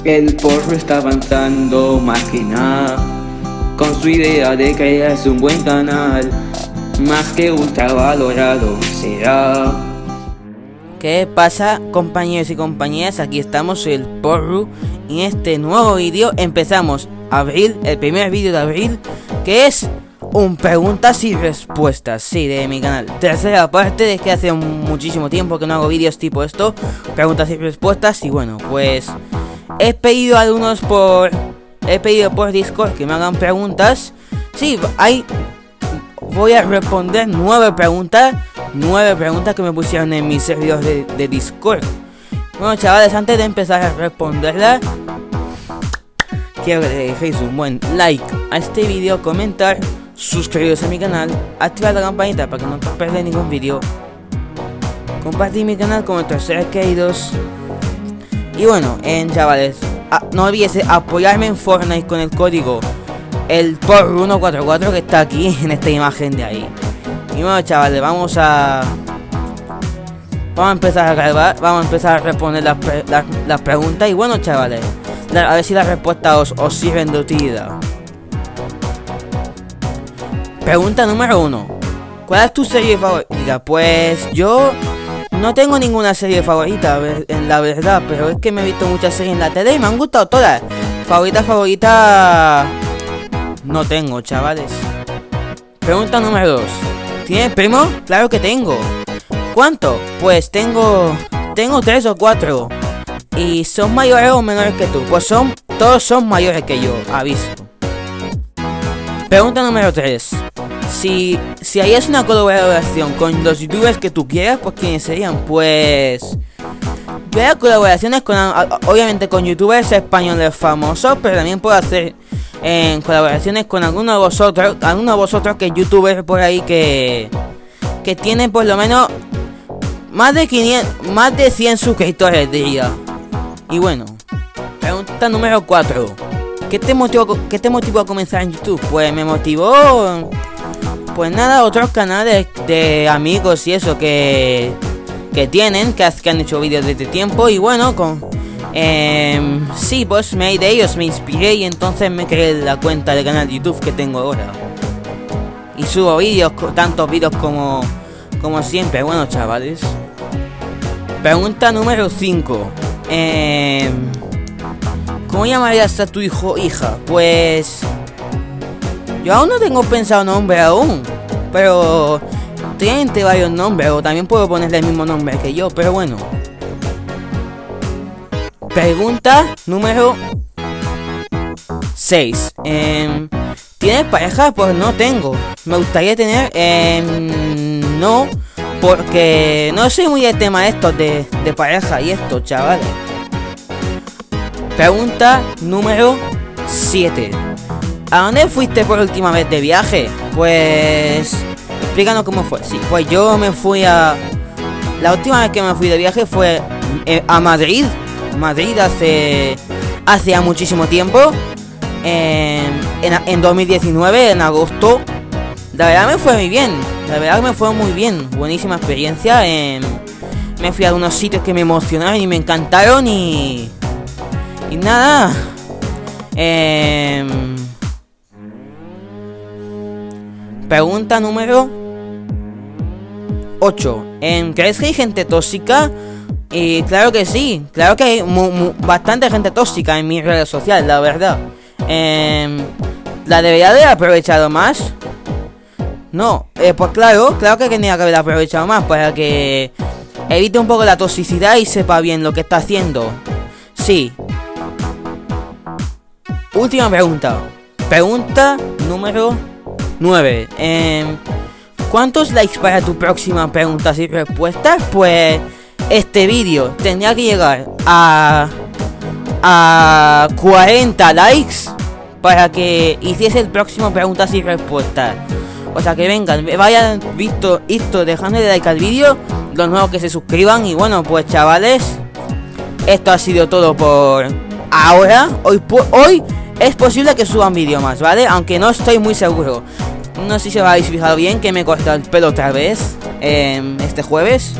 El porro está avanzando más que nada, con su idea de crearse un buen canal, más que ultravalorado será. ¿Qué pasa, compañeros y compañeras? Aquí estamos, el Porru, y en este nuevo vídeo empezamos abril, el primer vídeo de abril, que es un preguntas y respuestas, sí, de mi canal. Tercera parte, de que hace muchísimo tiempo que no hago vídeos tipo esto, preguntas y respuestas. Y bueno, pues he pedido por Discord que me hagan preguntas. Sí, voy a responder 9 preguntas que me pusieron en mis servidores de Discord. Bueno, chavales, antes de empezar a responderlas, quiero que le dejéis un buen like a este vídeo, comentar, suscribiros a mi canal, activar la campanita para que no te perdáis ningún vídeo, compartir mi canal con vuestros seres queridos. Y bueno, chavales, no olvides apoyarme en Fortnite con el código el Porru144 que está aquí en esta imagen de ahí. Y bueno, chavales, vamos a empezar a grabar, vamos a empezar a responder las preguntas. Y bueno, chavales, a ver si las respuestas os sirven de utilidad. Pregunta número 1. ¿Cuál es tu serie favorita? Pues yo no tengo ninguna serie favorita, en la verdad, pero es que me he visto muchas series en la tele y me han gustado todas. Favorita no tengo, chavales. Pregunta número 2. ¿Tienes primo? Claro que tengo. ¿Cuánto? Pues tengo 3 o 4. ¿Y son mayores o menores que tú? Pues todos son mayores que yo, aviso. Pregunta número 3. Si harías una colaboración con los youtubers que tú quieras, pues ¿quiénes serían? Pues yo haría colaboraciones obviamente con youtubers españoles famosos, pero también puedo hacer colaboraciones con algunos de vosotros que youtubers por ahí que tienen por lo menos más de 100 suscriptores, diría. Y bueno, pregunta número 4. ¿Qué te motivó a comenzar en YouTube? Pues me motivó, pues nada, otros canales de amigos y eso que han hecho vídeos desde tiempo. Y bueno, sí, pues de ellos me inspiré y entonces me creé la cuenta del canal de YouTube que tengo ahora. Y subo vídeos, tantos vídeos como siempre. Bueno, chavales, pregunta número 5. ¿Cómo llamarías a tu hijo o hija? Pues yo aún no tengo pensado nombre aún, pero tienen varios nombres, o también puedo ponerle el mismo nombre que yo, pero bueno. Pregunta número 6. ¿Tienes pareja? Pues no tengo. Me gustaría tener, no, porque no soy muy de tema estos de pareja y esto, chavales. Pregunta número 7. ¿A dónde fuiste por última vez de viaje? Pues explícanos cómo fue. Sí, pues yo me fui la última vez que me fui de viaje fue a Madrid hace ya muchísimo tiempo, en 2019, en agosto. La verdad me fue muy bien, buenísima experiencia. Me fui a unos sitios que me emocionaron y me encantaron y nada. Pregunta número 8. ¿Crees que hay gente tóxica? Y claro que sí, claro que hay bastante gente tóxica en mis redes sociales, la verdad. ¿La debería haber aprovechado más? No, pues claro que tenía que haber aprovechado más para que evite un poco la toxicidad y sepa bien lo que está haciendo. Sí. Última pregunta. Pregunta número 9. ¿Cuántos likes para tu próxima preguntas y respuestas? Pues este vídeo tendría que llegar a 40 likes para que hiciese el próximo preguntas y respuestas. O sea, que vengan, vayan visto esto, dejándole like al vídeo, los nuevos que se suscriban. Y bueno, pues chavales, esto ha sido todo por ahora. Hoy es posible que suban vídeo más, ¿vale? Aunque no estoy muy seguro. No sé si os habéis fijado bien que me he cortado el pelo otra vez este jueves.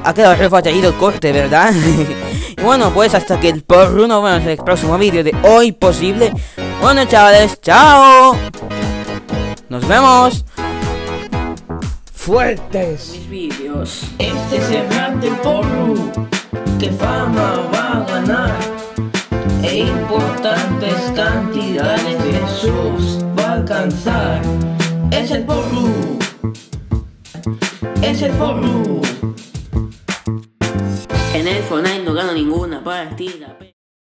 ha quedado refatallado el corte, ¿verdad? Y bueno, pues hasta que el porru nos vemos en el próximo vídeo de hoy posible. Bueno, chavales, chao. Nos vemos. Fuertes. Mis vídeos. Este es el rap del porru, que fama va a ganar e importantes cantidades de sus va a alcanzar. Es el porru, es el porru. En el Fortnite no gano ninguna partida.